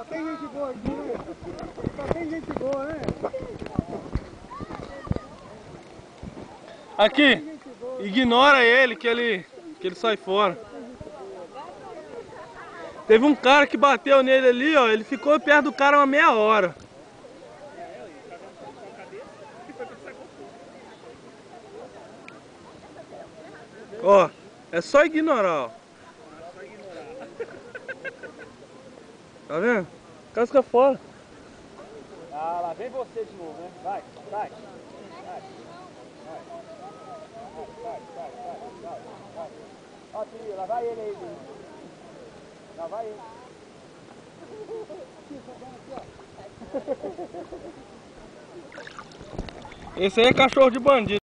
tem gente boa aqui, né? Só tem gente boa, né? Aqui, ignora ele que ele sai fora. Teve um cara que bateu nele ali, ó, ele ficou perto do cara uma meia hora. Ó, é só ignorar, ó. Tá vendo? Casca fora. Ah, lá vem você de novo, né? Vai. Vai. Ó, filho, lá vai ele aí, filho. Lá vai ele. Esse aí é cachorro de bandido.